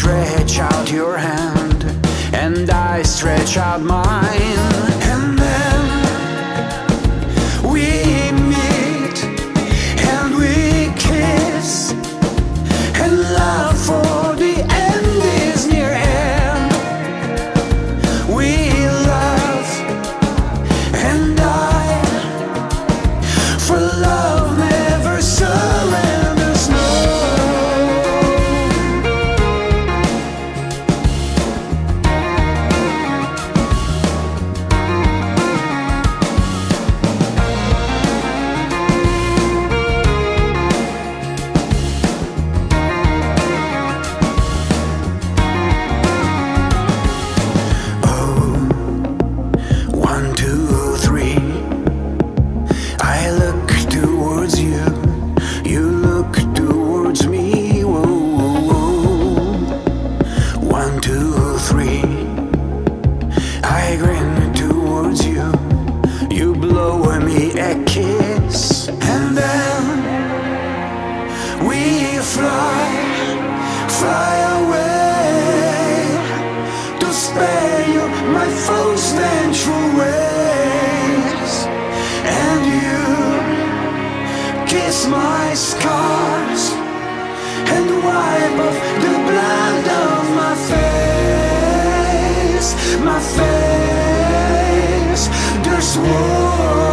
stretch out your hand, and I stretch out mine, and then we meet and we kiss, and love for the end is near hand. We love and die, for love never surrenders, no. My scars and wipe off the blood of my face, my face. There's war.